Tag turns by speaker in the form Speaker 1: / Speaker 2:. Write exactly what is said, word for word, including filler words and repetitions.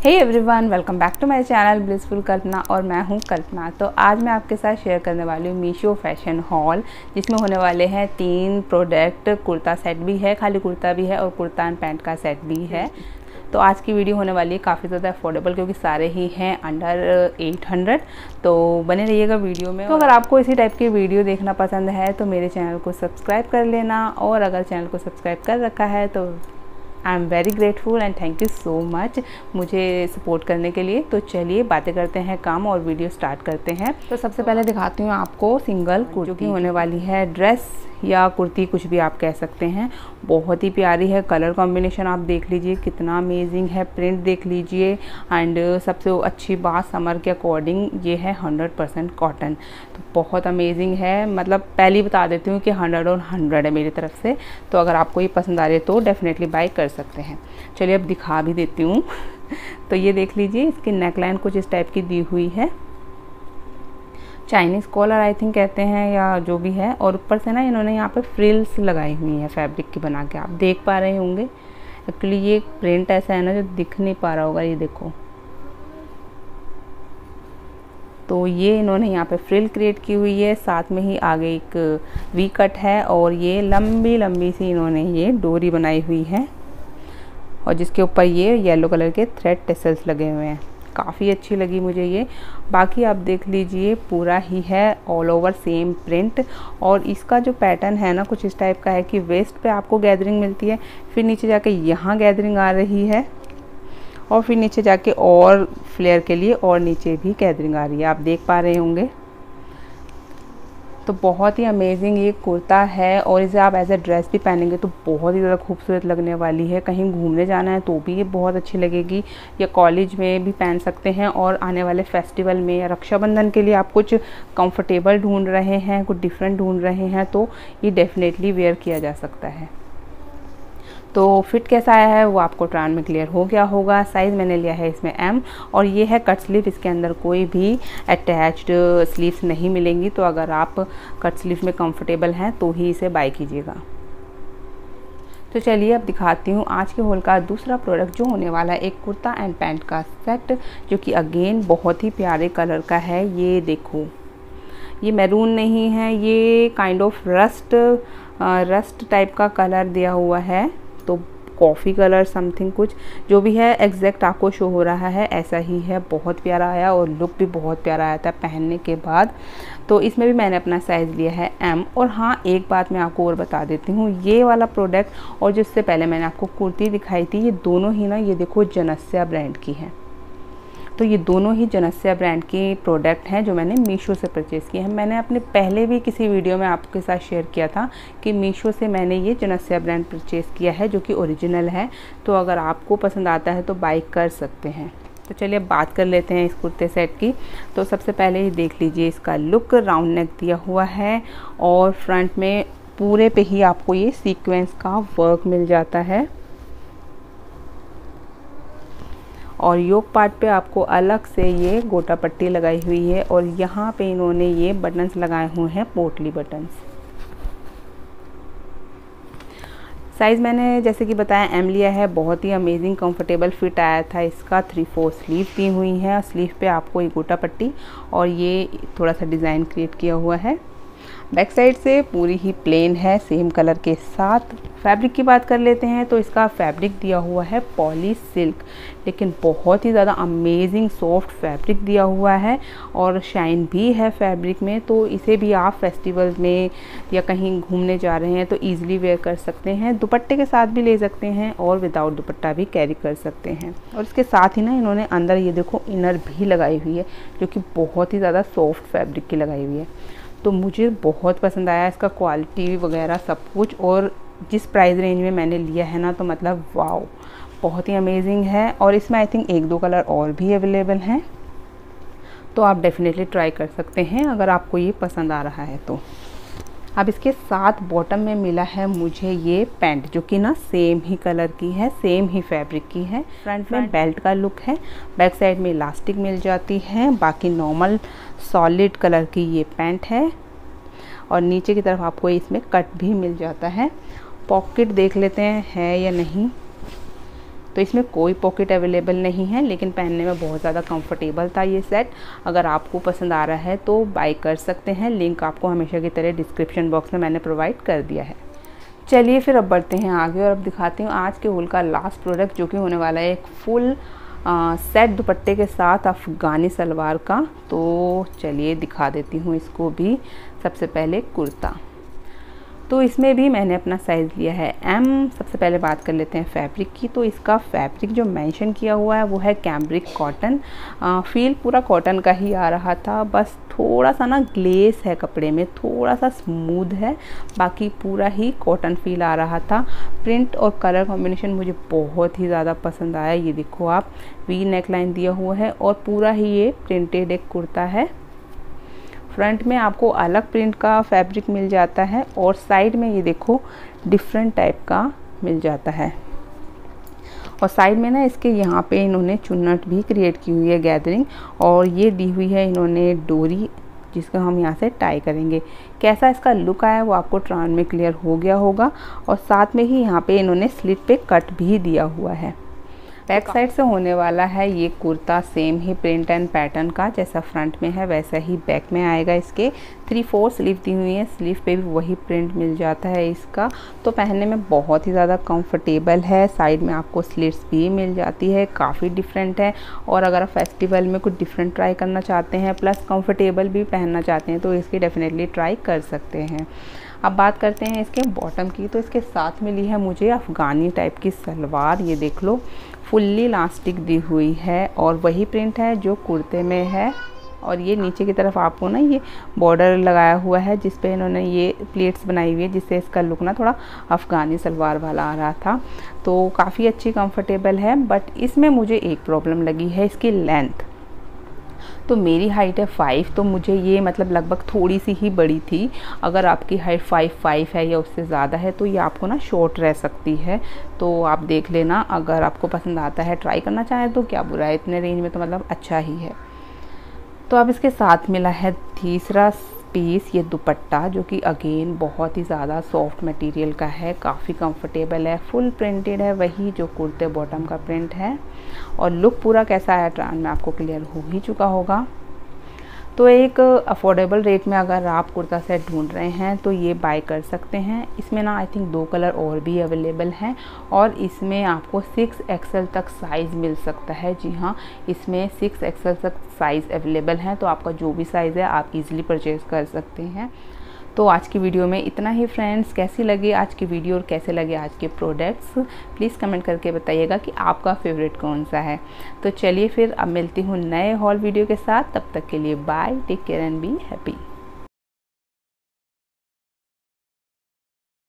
Speaker 1: Hey everyone, welcome back to my channel blissful Kalpana और मैं हूं कल्पना। तो आज मैं आपके साथ शेयर करने वाली हूं मीशो फैशन हॉल, जिसमें होने वाले हैं तीन प्रोडक्ट। कुर्ता सेट भी है, खाली कुर्ता भी है और कुर्ता एंड पैंट का सेट भी है। तो आज की वीडियो होने वाली है काफ़ी ज़्यादा अफोर्डेबल, क्योंकि सारे ही हैं अंडर एट हंड्रेड। तो बने रहिएगा वीडियो में। तो अगर आपको इसी टाइप की वीडियो देखना पसंद है तो मेरे चैनल को सब्सक्राइब कर लेना, और अगर चैनल को सब्सक्राइब कर रखा है तो I am very grateful and thank you so much मुझे सपोर्ट करने के लिए। तो चलिए बातें करते हैं काम और वीडियो स्टार्ट करते हैं। तो सबसे पहले दिखाती हूँ आपको सिंगल कुर्ती, जो कि होने वाली है ड्रेस या कुर्ती, कुछ भी आप कह सकते हैं। बहुत ही प्यारी है, कलर कॉम्बिनेशन आप देख लीजिए कितना अमेजिंग है, प्रिंट देख लीजिए। एंड सबसे अच्छी बात, समर के अकॉर्डिंग ये है हंड्रेड परसेंट कॉटन, तो बहुत अमेजिंग है। मतलब पहले ही बता देती हूँ कि हंड्रेड और हंड्रेड है मेरी तरफ से। तो अगर आपको ये पसंद आ रही है तो डेफिनेटली बाय कर सकते हैं। चलिए अब दिखा भी देती हूँ। तो ये देख लीजिए, इसकी नेकलाइन कुछ इस टाइप की दी हुई है, चाइनीज़ कॉलर आई थिंक कहते हैं या जो भी है। और ऊपर से ना इन्होंने यहाँ पे फ्रिल्स लगाई हुई हैं फैब्रिक की बना के, आप देख पा रहे होंगे। एक्चुअली ये प्रिंट ऐसा है ना जो दिख नहीं पा रहा होगा, ये देखो। तो ये इन्होंने यहाँ पे फ्रिल क्रिएट की हुई है, साथ में ही आगे एक वी कट है, और ये लंबी लंबी सी इन्होंने ये डोरी बनाई हुई है, और जिसके ऊपर ये येलो कलर के थ्रेड टेसल्स लगे हुए हैं। काफ़ी अच्छी लगी मुझे ये। बाकी आप देख लीजिए, पूरा ही है ऑल ओवर सेम प्रिंट। और इसका जो पैटर्न है ना कुछ इस टाइप का है कि वेस्ट पे आपको गैदरिंग मिलती है, फिर नीचे जाके यहाँ गैदरिंग आ रही है, और फिर नीचे जाके और फ्लेयर के लिए और नीचे भी गैदरिंग आ रही है, आप देख पा रहे होंगे। तो बहुत ही अमेजिंग ये कुर्ता है, और इसे आप एज ए ड्रेस भी पहनेंगे तो बहुत ही ज़्यादा खूबसूरत लगने वाली है। कहीं घूमने जाना है तो भी ये बहुत अच्छी लगेगी, या कॉलेज में भी पहन सकते हैं। और आने वाले फेस्टिवल में या रक्षाबंधन के लिए आप कुछ कंफर्टेबल ढूंढ रहे हैं, कुछ डिफरेंट ढूंढ रहे हैं, तो ये डेफिनेटली वेयर किया जा सकता है। तो फिट कैसा आया है वो आपको ट्रायल में क्लियर हो गया होगा। साइज़ मैंने लिया है इसमें एम, और ये है कट स्लीव। इसके अंदर कोई भी अटैच्ड स्लीव्स नहीं मिलेंगी, तो अगर आप कट स्लीव में कंफर्टेबल हैं तो ही इसे बाय कीजिएगा। तो चलिए अब दिखाती हूँ आज के हॉल का दूसरा प्रोडक्ट, जो होने वाला है एक कुर्ता एंड पैंट का सेट, जो कि अगेन बहुत ही प्यारे कलर का है। ये देखो, ये मैरून नहीं है, ये kind of rust rust type का कलर दिया हुआ है, तो कॉफ़ी कलर समथिंग कुछ जो भी है एग्जैक्ट आपको शो हो रहा है, ऐसा ही है। बहुत प्यारा आया और लुक भी बहुत प्यारा आया था पहनने के बाद। तो इसमें भी मैंने अपना साइज़ लिया है एम। और हाँ, एक बात मैं आपको और बता देती हूँ, ये वाला प्रोडक्ट और जिससे पहले मैंने आपको कुर्ती दिखाई थी, ये दोनों ही ना, ये देखो जनस्या ब्रांड की है। तो ये दोनों ही जनस्या ब्रांड की प्रोडक्ट हैं जो मैंने मीशो से परचेज़ किए हैं। मैंने अपने पहले भी किसी वीडियो में आपके साथ शेयर किया था कि मीशो से मैंने ये जनस्या ब्रांड परचेज़ किया है, जो कि ओरिजिनल है। तो अगर आपको पसंद आता है तो बाय कर सकते हैं। तो चलिए अब बात कर लेते हैं इस कुर्ते सेट की। तो सबसे पहले ही देख लीजिए इसका लुक, राउंड नेक दिया हुआ है, और फ्रंट में पूरे पे ही आपको ये सीक्वेंस का वर्क मिल जाता है, और योक पार्ट पे आपको अलग से ये गोटा पट्टी लगाई हुई है, और यहाँ पे इन्होंने ये बटन्स लगाए हुए हैं, पोटली बटन्स। साइज़ मैंने जैसे कि बताया एम लिया है। बहुत ही अमेजिंग कंफर्टेबल फिट आया था इसका। थ्री फोर स्लीव दी हुई है, और स्लीव पे आपको ये गोटा पट्टी और ये थोड़ा सा डिज़ाइन क्रिएट किया हुआ है। बैक साइड से पूरी ही प्लेन है सेम कलर के साथ। फैब्रिक की बात कर लेते हैं तो इसका फैब्रिक दिया हुआ है पॉली सिल्क, लेकिन बहुत ही ज़्यादा अमेजिंग सॉफ्ट फैब्रिक दिया हुआ है, और शाइन भी है फैब्रिक में। तो इसे भी आप फेस्टिवल में या कहीं घूमने जा रहे हैं तो ईजिली वेयर कर सकते हैं। दुपट्टे के साथ भी ले सकते हैं, और विदाउट दुपट्टा भी कैरी कर सकते हैं। और इसके साथ ही ना इन्होंने अंदर ये देखो इनर भी लगाई हुई है, जो कि बहुत ही ज़्यादा सॉफ्ट फैब्रिक की लगाई हुई है। तो मुझे बहुत पसंद आया इसका क्वालिटी वगैरह सब कुछ, और जिस प्राइस रेंज में मैंने लिया है ना, तो मतलब वाओ, बहुत ही अमेजिंग है। और इसमें आई थिंक एक दो कलर और भी अवेलेबल हैं, तो आप डेफिनेटली ट्राई कर सकते हैं अगर आपको ये पसंद आ रहा है तो। अब इसके साथ बॉटम में मिला है मुझे ये पैंट, जो कि ना सेम ही कलर की है, सेम ही फैब्रिक की है। फ्रंट में बेल्ट का लुक है, बैक साइड में इलास्टिक मिल जाती है। बाकी नॉर्मल सॉलिड कलर की ये पैंट है, और नीचे की तरफ आपको इसमें कट भी मिल जाता है। पॉकेट देख लेते हैं है या नहीं। तो इसमें कोई पॉकेट अवेलेबल नहीं है, लेकिन पहनने में बहुत ज़्यादा कंफर्टेबल था ये सेट। अगर आपको पसंद आ रहा है तो बाय कर सकते हैं, लिंक आपको हमेशा की तरह डिस्क्रिप्शन बॉक्स में मैंने प्रोवाइड कर दिया है। चलिए फिर अब बढ़ते हैं आगे और अब दिखाती हूँ आज के हॉल का लास्ट प्रोडक्ट, जो कि होने वाला है एक फुल आ, सेट दुपट्टे के साथ अफ़गानी सलवार का। तो चलिए दिखा देती हूँ इसको भी। सबसे पहले कुर्ता, तो इसमें भी मैंने अपना साइज़ लिया है एम। सबसे पहले बात कर लेते हैं फैब्रिक की। तो इसका फैब्रिक जो मेंशन किया हुआ है वो है कैम्ब्रिक कॉटन। फील पूरा कॉटन का ही आ रहा था, बस थोड़ा सा ना ग्लेस है कपड़े में, थोड़ा सा स्मूथ है, बाकी पूरा ही कॉटन फील आ रहा था। प्रिंट और कलर कॉम्बिनेशन मुझे बहुत ही ज़्यादा पसंद आया। ये देखो आप, वी नेक लाइन दिया हुआ है और पूरा ही ये प्रिंटेड एक कुर्ता है। फ्रंट में आपको अलग प्रिंट का फैब्रिक मिल जाता है और साइड में ये देखो डिफरेंट टाइप का मिल जाता है। और साइड में ना इसके यहाँ पे इन्होंने चुन्नट भी क्रिएट की हुई है गैदरिंग, और ये दी हुई है इन्होंने डोरी, जिसको हम यहाँ से टाई करेंगे। कैसा इसका लुक आया वो आपको ट्राउन में क्लियर हो गया होगा। और साथ में ही यहाँ पे इन्होंने स्लिट पे कट भी दिया हुआ है। बैक साइड से होने वाला है ये कुर्ता सेम ही प्रिंट एंड पैटर्न का, जैसा फ्रंट में है वैसा ही बैक में आएगा। इसके थ्री फोर स्लीव दी हुई है, स्लीव पे भी वही प्रिंट मिल जाता है इसका। तो पहनने में बहुत ही ज़्यादा कंफर्टेबल है। साइड में आपको स्लिट्स भी मिल जाती है, काफ़ी डिफरेंट है। और अगर आप फेस्टिवल में कुछ डिफरेंट ट्राई करना चाहते हैं प्लस कंफर्टेबल भी पहनना चाहते हैं तो इसकी डेफिनेटली ट्राई कर सकते हैं। अब बात करते हैं इसके बॉटम की। तो इसके साथ मिली है मुझे अफ़गानी टाइप की सलवार। ये देख लो, फुल्ली इलास्टिक दी हुई है और वही प्रिंट है जो कुर्ते में है। और ये नीचे की तरफ आपको ना ये बॉर्डर लगाया हुआ है, जिस पे इन्होंने ये प्लेट्स बनाई हुई है, जिससे इसका लुक ना थोड़ा अफ़गानी सलवार वाला आ रहा था। तो काफ़ी अच्छी कंफर्टेबल है। बट इसमें मुझे एक प्रॉब्लम लगी है, इसकी लेंथ। तो मेरी हाइट है फाइव, तो मुझे ये मतलब लगभग थोड़ी सी ही बड़ी थी। अगर आपकी हाइट फाइव फाइव है या उससे ज़्यादा है तो ये आपको ना शॉर्ट रह सकती है। तो आप देख लेना, अगर आपको पसंद आता है, ट्राई करना चाहें तो क्या बुरा है, इतने रेंज में तो मतलब अच्छा ही है। तो अब इसके साथ मिला है तीसरा पीस, ये दुपट्टा, जो कि अगेन बहुत ही ज़्यादा सॉफ्ट मटेरियल का है, काफ़ी कंफर्टेबल है, फुल प्रिंटेड है, वही जो कुर्ते बॉटम का प्रिंट है। और लुक पूरा कैसा है ट्रायल में आपको क्लियर हो ही चुका होगा। तो एक अफोर्डेबल रेट में अगर आप कुर्ता सेट ढूंढ रहे हैं तो ये बाय कर सकते हैं। इसमें ना आई थिंक दो कलर और भी अवेलेबल हैं और इसमें आपको सिक्स एक्सएल तक साइज़ मिल सकता है। जी हाँ, इसमें सिक्स एक्सएल तक साइज़ अवेलेबल है, तो आपका जो भी साइज़ है आप इजीली परचेज़ कर सकते हैं। तो आज की वीडियो में इतना ही फ्रेंड्स। कैसी लगी आज की वीडियो और कैसे लगे आज के प्रोडक्ट्स, प्लीज़ कमेंट करके बताइएगा कि आपका फेवरेट कौन सा है। तो चलिए फिर अब मिलती हूँ नए हॉल वीडियो के साथ। तब तक के लिए bye, take care and be happy.